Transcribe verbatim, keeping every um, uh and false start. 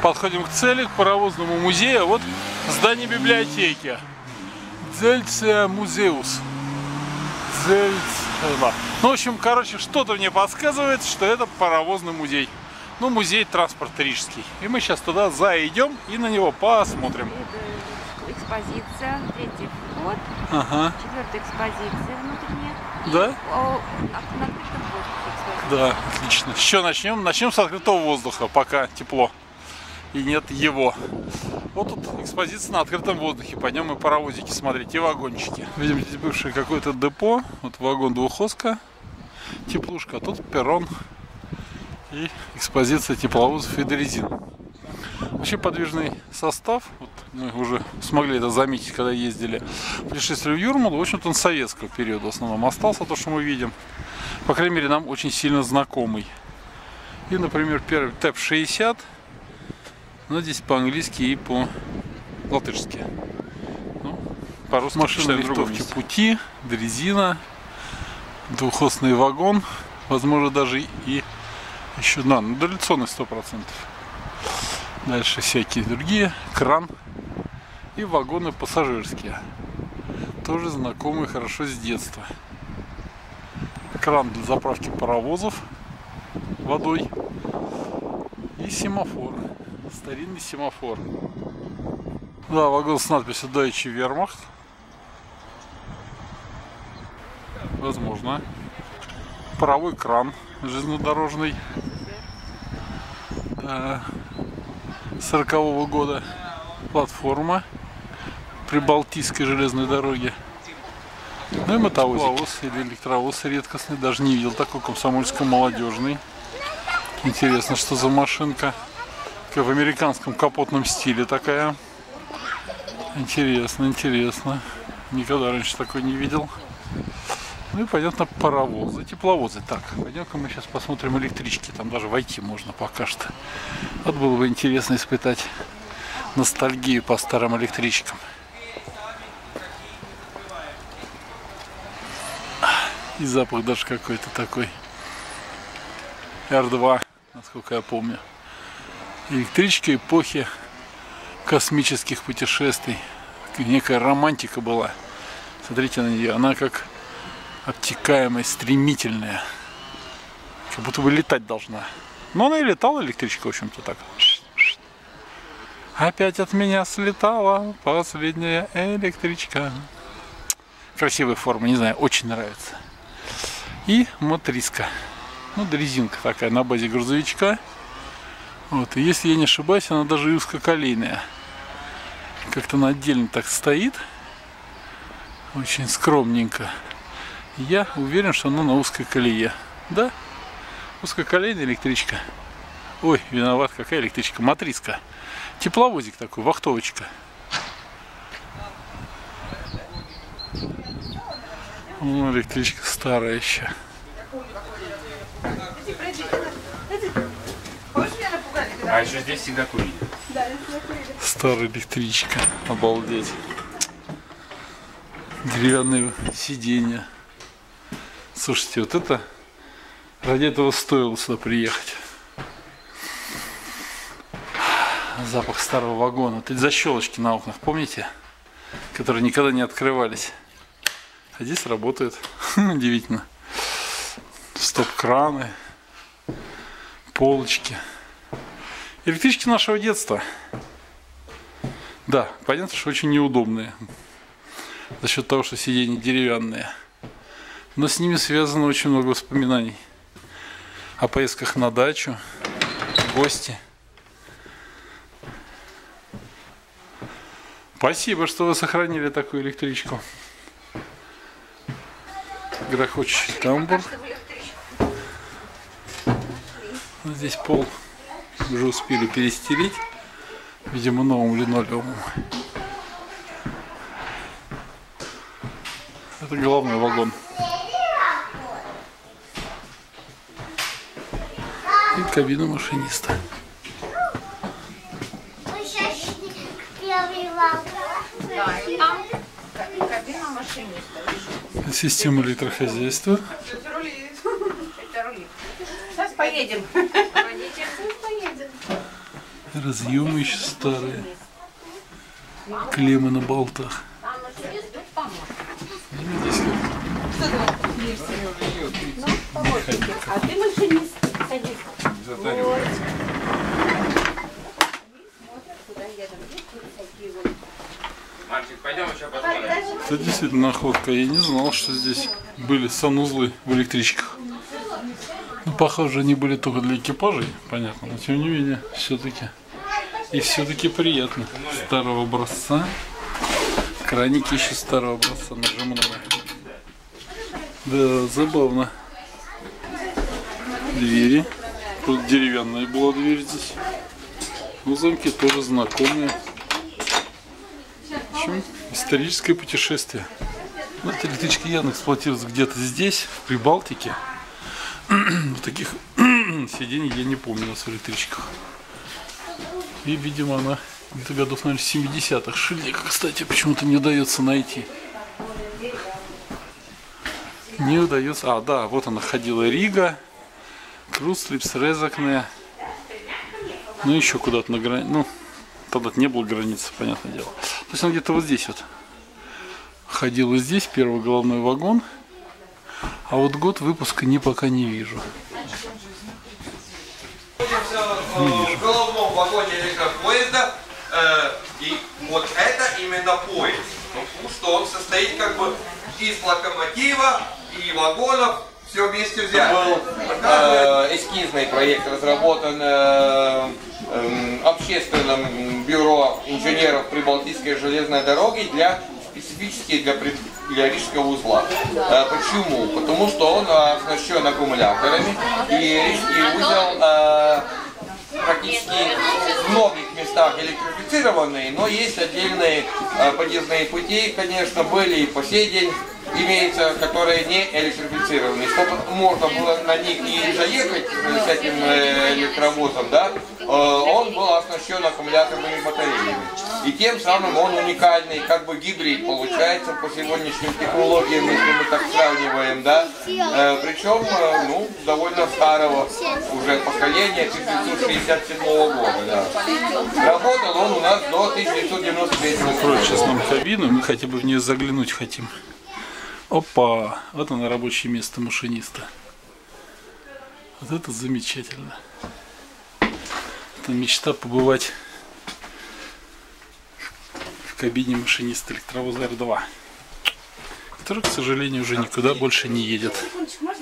Подходим к цели, к паровозному музею. Вот здание библиотеки. Зельция музеус. Зельция. Ну, в общем, короче, что-то мне подсказывает, что это паровозный музей. Ну, музей транспорта рижский. И мы сейчас туда зайдем и на него посмотрим. Экспозиция, третий вход, ага. Четвертая экспозиция внутренняя. Да? И, о, на, на открытом воздухе экспозиция. Да, отлично. Еще начнем. Начнем с открытого воздуха, пока тепло и нет его. Вот тут экспозиция на открытом воздухе. Пойдем и паровозики смотреть, и вагончики. Видим, здесь бывшее какое-то депо. Вот вагон двухоска, теплушка, а тут перрон и экспозиция тепловозов и дрезин. Вообще подвижный состав, вот мы уже смогли это заметить, когда ездили, путешествовали в Юрмалу. В общем-то, он советского периода в основном остался, то, что мы видим. По крайней мере, нам очень сильно знакомый. И, например, первый ТЭП шестьдесят, но здесь по-английски и по-латышски. Ну, по-русски машины лифтовки пути, дрезина, двухосный вагон, возможно, даже и еще, да, ну, дореволюционный сто процентов. Дальше всякие другие, кран и вагоны пассажирские. Тоже знакомые хорошо с детства. Кран для заправки паровозов водой и семафор. Старинный семафор. Да, вагон с надписью Deutsche Wehrmacht. Возможно. Паровой кран железнодорожный. сорокового года. Платформа Прибалтийской железной дороги. Ну и мотовоз или электровоз редкостный. Даже не видел такой, комсомольско-молодежный. Интересно, что за машинка. Как в американском капотном стиле такая. Интересно, интересно. Никогда раньше такой не видел. Ну и, понятно, паровозы, тепловозы. Так, пойдем-ка мы сейчас посмотрим электрички. Там даже войти можно пока что. Вот было бы интересно испытать ностальгию по старым электричкам. И запах даже какой-то такой. эр два, насколько я помню. Электричка эпохи космических путешествий. Некая романтика была. Смотрите на нее. Она как обтекаемая, стремительная. Как будто бы летать должна. Но она и летала, электричка, в общем-то, так. Опять от меня слетала последняя электричка. Красивая форма, не знаю, очень нравится. И мотриска. Ну, дрезинка такая на базе грузовичка. Вот, и если я не ошибаюсь, она даже и узкоколейная. Как-то она отдельно так стоит. Очень скромненько. Я уверен, что она на узкой колее. Да? Узкоколейная электричка. Ой, виноват, какая электричка? Мотриска. Тепловозик такой, вахтовочка. Ну, электричка старая еще. А еще здесь всегда курили. Старая электричка. Обалдеть. Деревянные сиденья. Слушайте, вот это ради этого стоило сюда приехать. Запах старого вагона. Вот эти защелочки на окнах, помните? Которые никогда не открывались. А здесь работают. Удивительно. Стоп-краны. Полочки. Электрички нашего детства. Да, понятно, что очень неудобные. За счет того, что сиденья деревянные. Но с ними связано очень много воспоминаний. О поездках на дачу, в гости. Спасибо, что вы сохранили такую электричку. Грохочущий тамбур. Здесь пол уже успели перестелить. Видимо, новым линолеумом. Это головной вагон. И кабина машиниста. Система электрохозяйства. Сейчас поедем. Разъемы еще старые. Клеммы на болтах. Ну, здесь А ты машинист, садись. Мальчик, пойдем еще посмотрим. это действительно находка. Я не знал, что здесь были санузлы в электричках. Ну, похоже, они были только для экипажей, понятно, но тем не менее, все-таки. И все-таки приятно. Старого образца. Краники еще старого образца нажимные. Да, забавно. Двери. Тут деревянная была дверь здесь. Но замки тоже знакомые. В общем, историческое путешествие. Ну, эта электричка явно эксплуатируется где-то здесь, в Прибалтике. Таких сидений я не помню у нас в электричках. И, видимо, она где-то годов, наверное, семидесятых. Шильдика, кстати, почему-то не удается найти. Не удается. А, да, вот она ходила. Рига, Круслипс, Резакне. Ну, еще куда-то на границе. Ну, тогда не было границы, понятное дело. То есть она где-то вот здесь вот ходила здесь, первый головной вагон. А вот год выпуска ни пока не вижу. В головном вагоне электропоезда, э, и вот это именно поезд, потому что он состоит как бы из локомотива и вагонов, все вместе взято. Был э, эскизный проект разработан э, э, общественным бюро инженеров Прибалтийской железной дороги для специфически для, для Рижского узла. Э, почему? Потому что он оснащен аккумуляторами, и Рижский узел э, практически в многих местах электрифицированный, но есть отдельные э, подъездные пути, конечно, были и по сей день имеются, которые не электрифицированы. Чтобы можно было на них и заехать с этим э, электровозом, да, э, он был оснащен аккумуляторными батареями. И тем самым он уникальный, как бы гибрид получается по сегодняшним технологиям, если мы так сравниваем, да. Э, причем, э, ну, довольно старого уже поколения, тысяча девятьсот шестьдесят седьмого года, да. Работал он у нас до тысяча девятьсот девяносто третьего года. Открою сейчас нам кабину, мы хотя бы в нее заглянуть хотим. Опа! Вот оно, рабочее место машиниста. Вот это замечательно. Это мечта побывать в кабине машиниста электровоза Эр два, который, к сожалению, уже никуда больше не едет.